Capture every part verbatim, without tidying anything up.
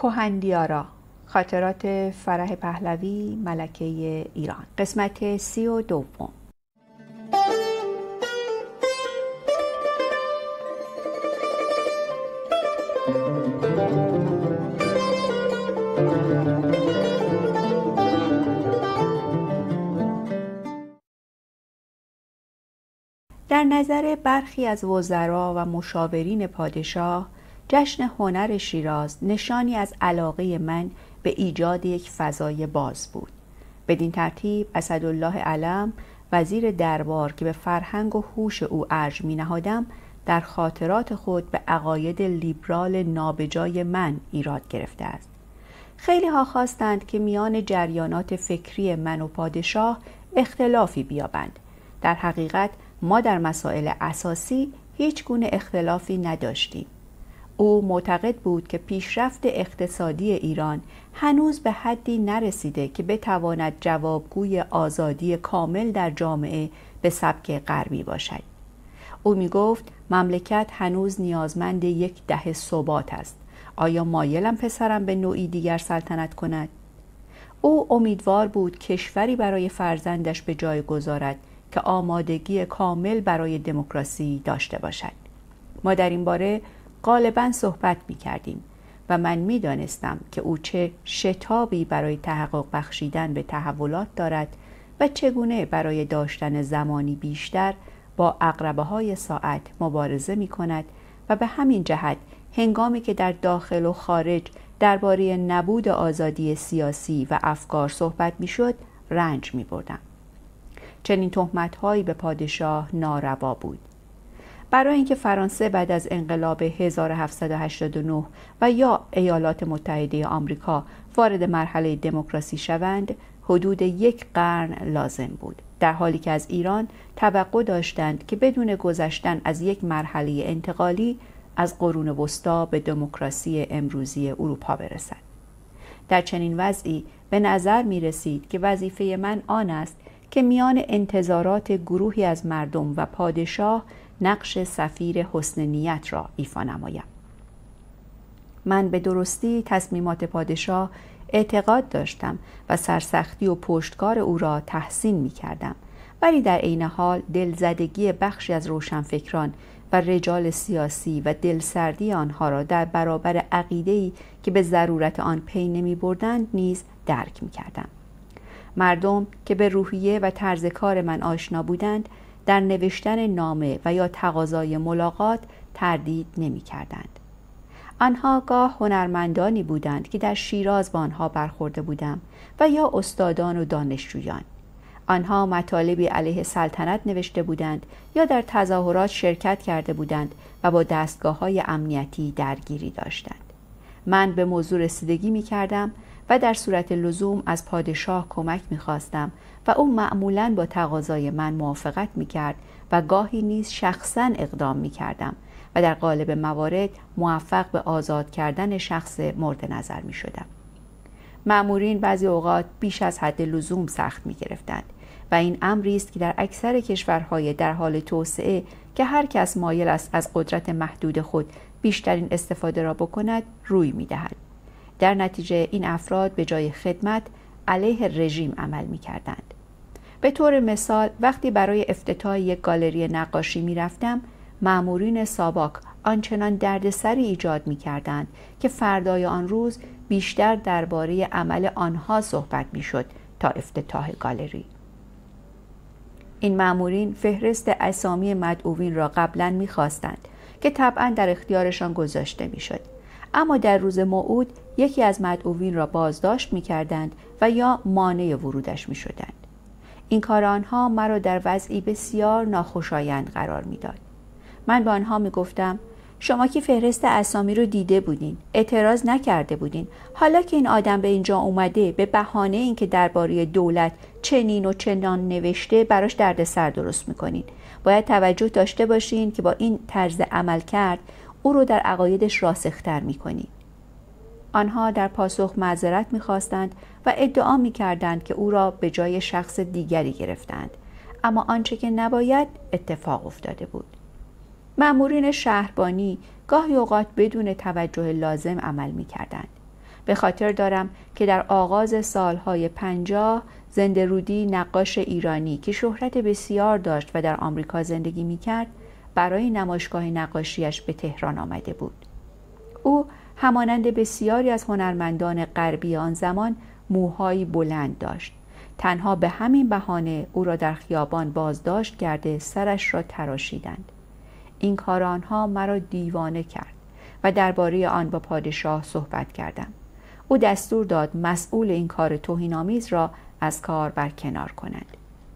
کهندیارا، خاطرات فرح پهلوی ملکه ایران، قسمت سی و دوم. در نظر برخی از وزرا و مشاورین پادشاه، جشن هنر شیراز نشانی از علاقه من به ایجاد یک فضای باز بود. بدین ترتیب اسدالله علم، وزیر دربار که به فرهنگ و هوش او ارج می نهادم، در خاطرات خود به عقاید لیبرال نابجای من ایراد گرفته است. خیلی ها خواستند که میان جریانات فکری من و پادشاه اختلافی بیابند. در حقیقت ما در مسائل اساسی هیچ گونه اختلافی نداشتیم. او معتقد بود که پیشرفت اقتصادی ایران هنوز به حدی نرسیده که بتواند جوابگوی آزادی کامل در جامعه به سبک غربی باشد. او می گفت مملکت هنوز نیازمند یک دهه ثبات است. آیا مایلم پسرم به نوعی دیگر سلطنت کند؟ او امیدوار بود کشوری برای فرزندش به جای گذارد که آمادگی کامل برای دموکراسی داشته باشد. ما در این باره غالباً صحبت می کردیم و من می دانستم که او چه شتابی برای تحقق بخشیدن به تحولات دارد و چگونه برای داشتن زمانی بیشتر با عقربه های ساعت مبارزه می کند و به همین جهت هنگامی که در داخل و خارج درباره نبود آزادی سیاسی و افکار صحبت می شد رنج می بردم. چنین تهمت‌هایی به پادشاه ناروا بود. برای اینکه فرانسه بعد از انقلاب هزار و هفتصد و هشتاد و نه و یا ایالات متحده آمریکا وارد مرحله دموکراسی شوند، حدود یک قرن لازم بود، در حالی که از ایران توقع داشتند که بدون گذشتن از یک مرحله انتقالی از قرون وسطی به دموکراسی امروزی اروپا برسد. در چنین وضعی به نظر می رسید که وظیفه من آن است که میان انتظارات گروهی از مردم و پادشاه نقش سفیر حسن نیت را ایفا نمایم. من به درستی تصمیمات پادشاه اعتقاد داشتم و سرسختی و پشتکار او را تحسین می کردم، ولی در عین حال دلزدگی بخشی از روشنفکران و رجال سیاسی و دلسردی آنها را در برابر عقیده‌ای که به ضرورت آن پی نمی بردند نیز درک می کردم. مردم که به روحیه و طرز کار من آشنا بودند در نوشتن نامه و یا تقاضای ملاقات تردید نمی کردند. آنها گاه هنرمندانی بودند که در شیراز با آنها برخورده بودم و یا استادان و دانشجویان. آنها مطالبی علیه سلطنت نوشته بودند یا در تظاهرات شرکت کرده بودند و با دستگاه‌های امنیتی درگیری داشتند. من به موضوع رسیدگی می کردم و در صورت لزوم از پادشاه کمک می خواستم و او معمولاً با تقاضای من موافقت می کرد و گاهی نیز شخصاً اقدام می کردم و در قالب موارد موفق به آزاد کردن شخص مورد نظر می شدم. مأمورین بعضی اوقات بیش از حد لزوم سخت می گرفتند و این امری است که در اکثر کشورهای در حال توسعه که هر کس مایل است از قدرت محدود خود بیشترین استفاده را بکند روی می دهد. در نتیجه این افراد به جای خدمت علیه رژیم عمل می کردند. به طور مثال وقتی برای افتتاح یک گالری نقاشی می رفتم، مأمورین ساواک آنچنان دردسری ایجاد می کردند که فردای آن روز بیشتر درباره عمل آنها صحبت می شد تا افتتاح گالری. این مأمورین فهرست اسامی مدعوین را قبلا می خواستند که طبعا در اختیارشان گذاشته می شد. اما در روز موعود یکی از مدعوین را بازداشت می کردند و یا مانع ورودش می شدند. این کار آنها مرا در وضعی بسیار ناخوشایند قرار می داد. من به آنها می گفتم شما که فهرست اسامی رو دیده بودین، اعتراض نکرده بودین، حالا که این آدم به اینجا اومده به بهانه اینکه درباره دولت چنین و چنان نوشته براش دردسر درست میکنین. باید توجه داشته باشین که با این طرز عمل کرد او رو در عقایدش راسختر میکنین. آنها در پاسخ معذرت میخواستند و ادعا میکردند که او را به جای شخص دیگری گرفتند، اما آنچه که نباید اتفاق افتاده بود. مأمورین شهربانی گاهی اوقات بدون توجه لازم عمل می‌کردند. به خاطر دارم که در آغاز سالهای پنجاه زنده رودی، نقاش ایرانی که شهرت بسیار داشت و در آمریکا زندگی می‌کرد، برای نمایشگاه نقاشیش به تهران آمده بود. او همانند بسیاری از هنرمندان غربی آن زمان موهایی بلند داشت. تنها به همین بهانه او را در خیابان بازداشت کرده سرش را تراشیدند. این کار آنها مرا دیوانه کرد و درباره آن با پادشاه صحبت کردم. او دستور داد مسئول این کار توهین‌آمیز را از کار برکنار کنند.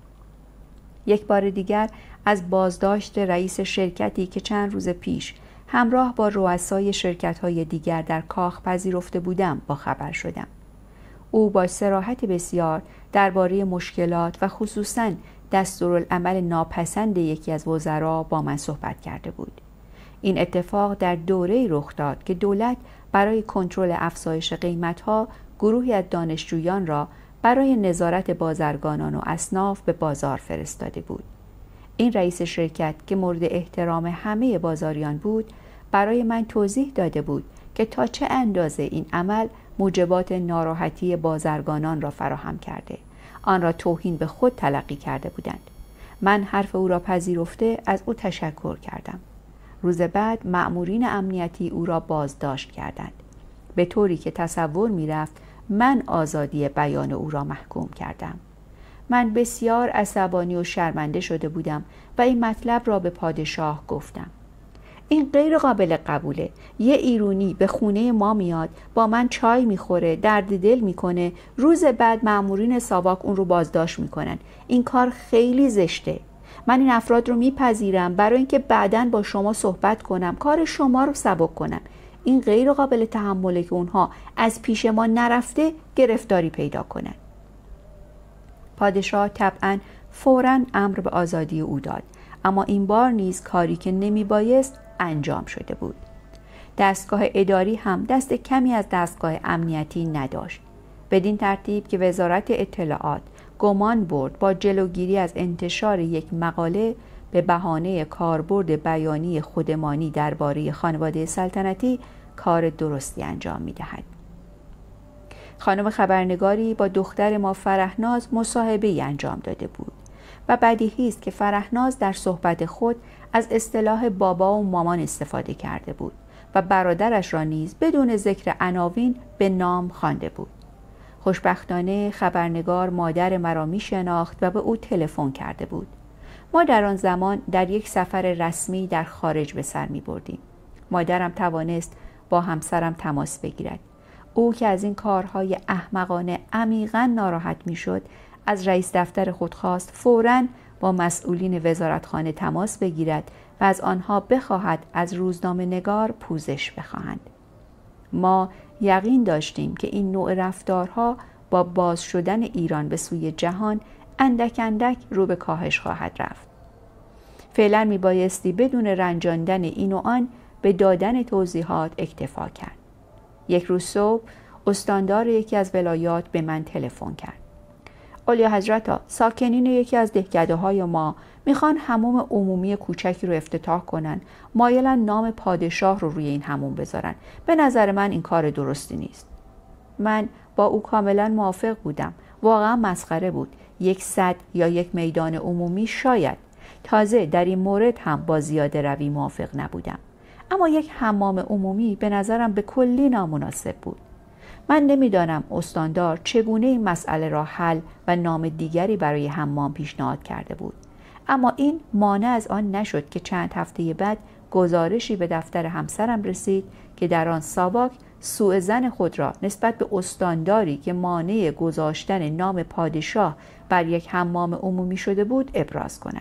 یک بار دیگر از بازداشت رئیس شرکتی که چند روز پیش همراه با رؤسای شرکت‌های دیگر در کاخ پذیرفته بودم با خبر شدم. او با صراحت بسیار درباره مشکلات و خصوصاً دستورالعمل ناپسند یکی از وزرا با من صحبت کرده بود. این اتفاق در دوره‌ای رخ داد که دولت برای کنترل افزایش قیمت‌ها گروهی از دانشجویان را برای نظارت بازرگانان و اصناف به بازار فرستاده بود. این رئیس شرکت که مورد احترام همه بازاریان بود، برای من توضیح داده بود که تا چه اندازه این عمل موجبات ناراحتی بازرگانان را فراهم کرده، آن را توهین به خود تلقی کرده بودند. من حرف او را پذیرفته از او تشکر کردم. روز بعد مأمورین امنیتی او را بازداشت کردند، به طوری که تصور می رفت من آزادی بیان او را محکوم کردم. من بسیار عصبانی و شرمنده شده بودم و این مطلب را به پادشاه گفتم. این غیر قابل قبوله. یه ایرانی به خونه ما میاد، با من چای میخوره، درد دل میکنه، روز بعد مأمورین ساواک اون رو بازداشت میکنن. این کار خیلی زشته. من این افراد رو میپذیرم برای اینکه بعداً با شما صحبت کنم، کار شما رو سبک کنم. این غیر قابل تحمله که اونها از پیش ما نرفته گرفتاری پیدا کنن. پادشاه طبعاً فوراً امر به آزادی او داد، اما این بار نیز کاری که نمی بایست انجام شده بود. دستگاه اداری هم دست کمی از دستگاه امنیتی نداشت، بدین ترتیب که وزارت اطلاعات گمان برد با جلوگیری از انتشار یک مقاله به بهانه کاربرد بیانی خودمانی درباره خانواده سلطنتی کار درستی انجام می دهد. خانم خبرنگاری با دختر ما فرحناز مصاحبه‌ای انجام داده بود و بدیهی است که فرحناز در صحبت خود از اصطلاح بابا و مامان استفاده کرده بود و برادرش را نیز بدون ذکر عناوین به نام خوانده بود. خوشبختانه خبرنگار مادر مرا می شناخت و به او تلفن کرده بود. ما در آن زمان در یک سفر رسمی در خارج به سر می بردیم. مادرم توانست با همسرم تماس بگیرد. او که از این کارهای احمقانه عمیقاً ناراحت می شد، از رئیس دفتر خود خواست فوراً با مسئولین وزارتخانه تماس بگیرد و از آنها بخواهد از روزنامه نگار پوزش بخواهند. ما یقین داشتیم که این نوع رفتارها با باز شدن ایران به سوی جهان اندک اندک رو به کاهش خواهد رفت. فعلا می بایستی بدون رنجاندن این و آن به دادن توضیحات اکتفا کرد. یک روز صبح استاندار یکی از ولایات به من تلفن کرد. اولیا حضرتا، ساکنین یکی از دهکده‌های ما میخوان حموم عمومی کوچکی رو افتتاح کنن، مایلن نام پادشاه رو روی این حموم بذارن. به نظر من این کار درستی نیست. من با او کاملا موافق بودم. واقعا مسخره بود. یک سد یا یک میدان عمومی شاید. تازه در این مورد هم با زیاده روی موافق نبودم. اما یک حمام عمومی به نظرم به کلی نامناسب بود. من نمیدانم استاندار چگونه این مسئله را حل و نام دیگری برای حمام پیشنهاد کرده بود، اما این مانع از آن نشد که چند هفته بعد گزارشی به دفتر همسرم رسید که در آن ساواک سوء ظن خود را نسبت به استانداری که مانع گذاشتن نام پادشاه بر یک حمام عمومی شده بود ابراز کند.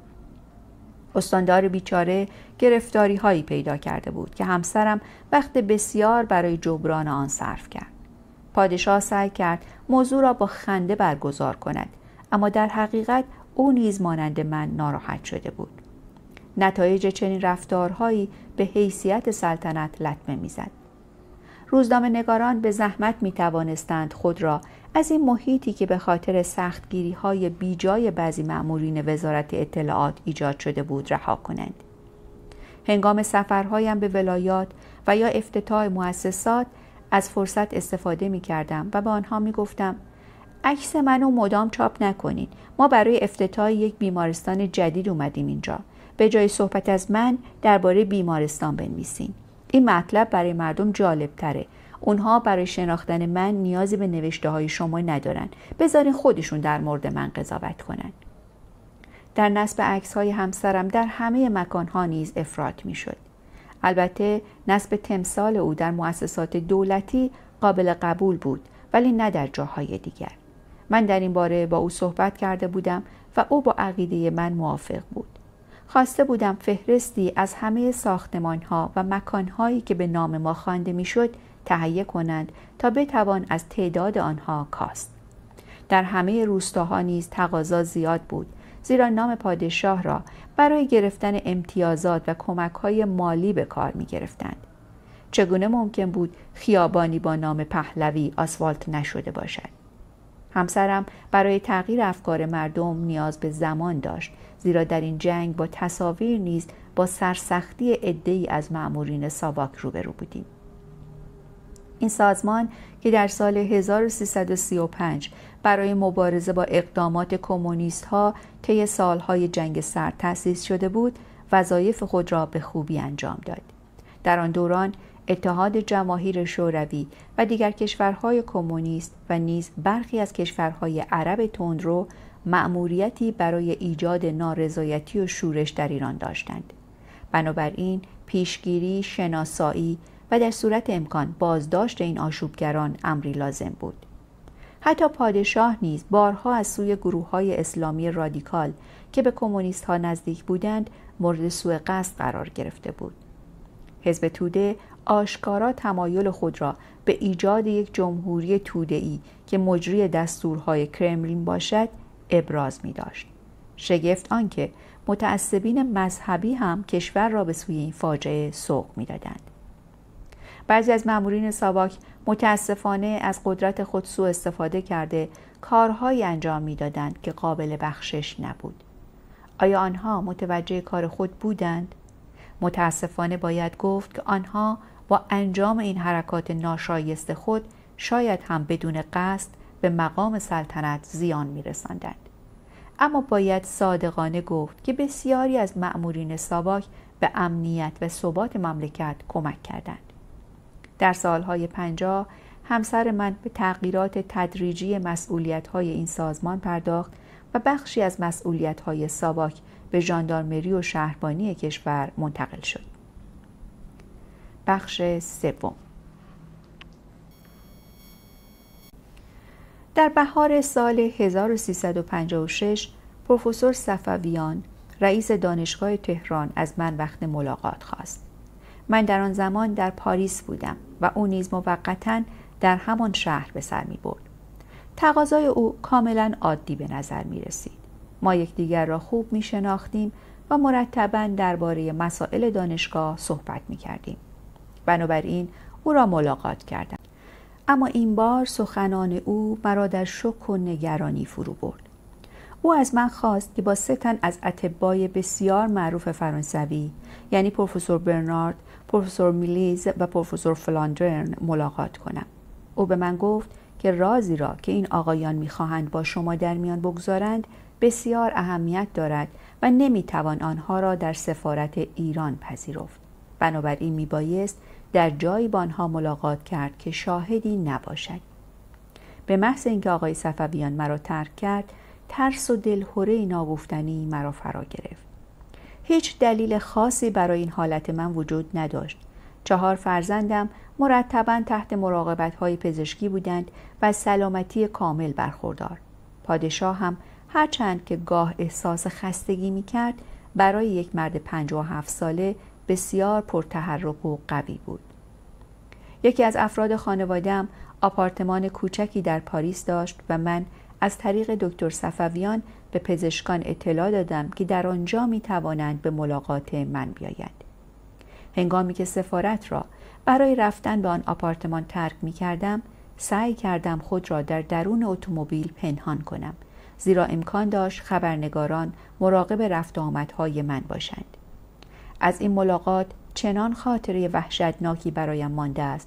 استاندار بیچاره گرفتاری هایی پیدا کرده بود که همسرم وقت بسیار برای جبران آن صرف کرد. پادشاه سعی کرد موضوع را با خنده برگزار کند، اما در حقیقت او نیز مانند من ناراحت شده بود. نتایج چنین رفتارهایی به حیثیت سلطنت لطمه میزد. روزنامه نگاران به زحمت می توانستند خود را از این محیطی که به خاطر سختگیری های بیجای بعضی مأمورین وزارت اطلاعات ایجاد شده بود رها کنند. هنگام سفرهایم به ولایات و یا افتتاح مؤسسات از فرصت استفاده می کردم و به آنها می گفتم عکس منو مدام چاپ نکنین. ما برای افتتاح یک بیمارستان جدید اومدیم اینجا. به جای صحبت از من درباره بیمارستان بنویسین. این مطلب برای مردم جالب تره. اونها برای شناختن من نیازی به نوشته های شما ندارن. بذارین خودشون در مورد من قضاوت کنن. در نصب عکس های همسرم در همه مکان ها نیز افراط می شد. البته نصب تمثال او در مؤسسات دولتی قابل قبول بود، ولی نه در جاهای دیگر. من در این باره با او صحبت کرده بودم و او با عقیده من موافق بود. خواسته بودم فهرستی از همه ساختمان ها و مکان هایی که به نام ما خوانده می شد تهیه کنند تا بتوان از تعداد آنها کاست. در همه روستاها نیز تقاضا زیاد بود، زیرا نام پادشاه را برای گرفتن امتیازات و کمک‌های مالی به کار می‌گرفتند. چگونه ممکن بود خیابانی با نام پهلوی آسفالت نشده باشد؟ همسرم برای تغییر افکار مردم نیاز به زمان داشت، زیرا در این جنگ با تصاویر نیز با سرسختی عده‌ای از مأمورین ساواک روبرو بودیم. این سازمان که در سال هزار و سیصد و سی و پنج برای مبارزه با اقدامات کمونیست‌ها طی سالهای جنگ سرد تأسیس شده بود، وظایف خود را به خوبی انجام داد. در آن دوران اتحاد جماهیر شوروی و دیگر کشورهای کمونیست و نیز برخی از کشورهای عرب تندرو مأموریتی برای ایجاد نارضایتی و شورش در ایران داشتند. بنابراین پیشگیری، شناسایی و در صورت امکان بازداشت این آشوبگران امری لازم بود. حتی پادشاه نیز بارها از سوی گروه‌های اسلامی رادیکال که به کمونیست‌ها نزدیک بودند مورد سوء قصد قرار گرفته بود. حزب توده آشکارا تمایل خود را به ایجاد یک جمهوری توده‌ای که مجری دستورهای کرملین باشد ابراز می‌داشت. شگفت آنکه متعصبین مذهبی هم کشور را به سوی این فاجعه سوق می‌دادند. بعضی از مأمورین ساواک متاسفانه از قدرت خود سوء استفاده کرده کارهایی انجام می‌دادند که قابل بخشش نبود. آیا آنها متوجه کار خود بودند؟ متاسفانه باید گفت که آنها با انجام این حرکات ناشایست خود شاید هم بدون قصد به مقام سلطنت زیان می‌رساندند. اما باید صادقانه گفت که بسیاری از مأمورین ساواک به امنیت و ثبات مملکت کمک کردند. در سالهای پنجاه همسر من به تغییرات تدریجی مسئولیت‌های این سازمان پرداخت و بخشی از مسئولیت‌های ساواک به ژاندارمری و شهربانی کشور منتقل شد. بخش سوم. در بهار سال هزار و سیصد و پنجاه و شش پروفسور صفویان رئیس دانشگاه تهران از من وقت ملاقات خواست. من در آن زمان در پاریس بودم و او نیز موقتاً در همان شهر به سر می برد. تقاضای او کاملاً عادی به نظر می رسید. ما یکدیگر را خوب می شناختیم و مرتباً درباره مسائل دانشگاه صحبت می کردیم. بنابراین او را ملاقات کردم. اما این بار سخنان او مرا در شک و نگرانی فرو برد. او از من خواست که با سه تن از اطبای بسیار معروف فرانسوی، یعنی پروفسور برنارد، پروفسور میلیز و پروفسور فلاندرن ملاقات کنم. او به من گفت که رازی را که این آقایان می‌خواهند با شما در میان بگذارند بسیار اهمیت دارد و نمی‌توان آنها را در سفارت ایران پذیرفت. بنابراین میبایست در جایی با آنها ملاقات کرد که شاهدی نباشد. به محض اینکه آقای صفویان مرا ترک کرد، ترس و دلهره ناگفتنی مرا فرا گرفت. هیچ دلیل خاصی برای این حالت من وجود نداشت. چهار فرزندم مرتباً تحت مراقبت‌های پزشکی بودند و از سلامتی کامل برخوردار. پادشاه هم هرچند که گاه احساس خستگی می‌کرد، برای یک مرد پنجاه و هفت ساله بسیار پرتحرک و قوی بود. یکی از افراد خانواده‌ام آپارتمان کوچکی در پاریس داشت و من از طریق دکتر صفویان به پزشکان اطلاع دادم که در آنجا می توانند به ملاقات من بیایند. هنگامی که سفارت را برای رفتن به آن آپارتمان ترک می کردم، سعی کردم خود را در درون اتومبیل پنهان کنم، زیرا امکان داشت خبرنگاران مراقب رفت و آمدهای من باشند. از این ملاقات چنان خاطره وحشتناکی برایم مانده است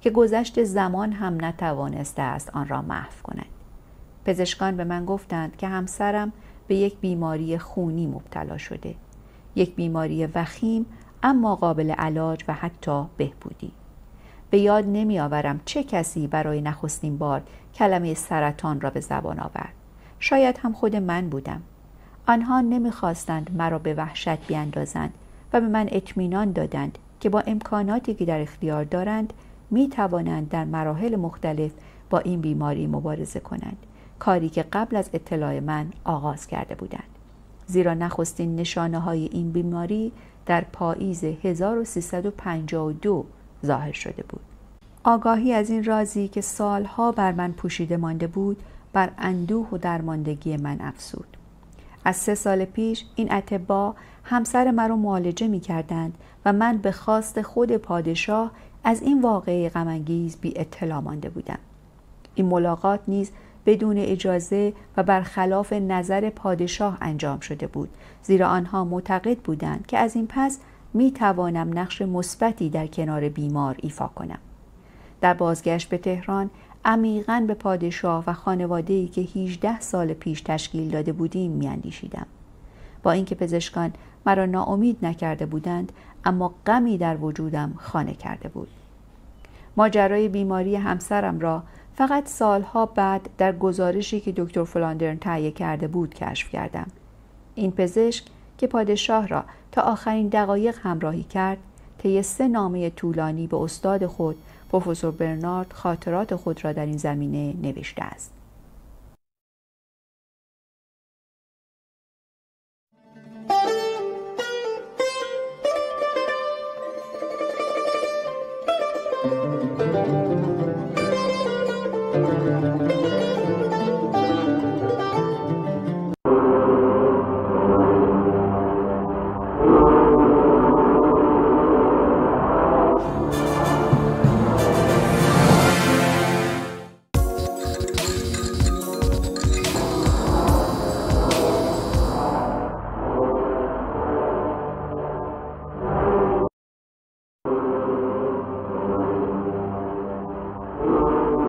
که گذشت زمان هم نتوانسته است آن را محو کند. پزشکان به من گفتند که همسرم به یک بیماری خونی مبتلا شده، یک بیماری وخیم اما قابل علاج و حتی بهبودی. به یاد نمی آورم چه کسی برای نخستین بار کلمه سرطان را به زبان آورد. شاید هم خود من بودم. آنها نمی‌خواستند مرا به وحشت بیاندازند و به من اطمینان دادند که با امکاناتی که در اختیار دارند می توانند در مراحل مختلف با این بیماری مبارزه کنند، کاری که قبل از اطلاع من آغاز کرده بودند. زیرا نخستین نشانه های این بیماری در پاییز هزار و سیصد و پنجاه و دو ظاهر شده بود. آگاهی از این رازی که سالها بر من پوشیده مانده بود بر اندوه و درماندگی من افزود. از سه سال پیش این اطباء همسر مرا معالجه می کردند و من به خواست خود پادشاه از این واقعه غم‌انگیز بی اطلاع مانده بودم. این ملاقات نیز بدون اجازه و برخلاف نظر پادشاه انجام شده بود، زیرا آنها معتقد بودند که از این پس می توانم نقش مثبتی در کنار بیمار ایفا کنم. در بازگشت به تهران عمیقاً به پادشاه و خانواده‌ای که هجده سال پیش تشکیل داده بودیم می‌اندیشیدم. با اینکه پزشکان مرا ناامید نکرده بودند، اما غمی در وجودم خانه کرده بود. ماجرای بیماری همسرم را فقط سالها بعد در گزارشی که دکتر فلاندرن تهیه کرده بود کشف کردم. این پزشک که پادشاه را تا آخرین دقایق همراهی کرد، طی سه نامه طولانی به استاد خود پروفسور برنارد خاطرات خود را در این زمینه نوشته است.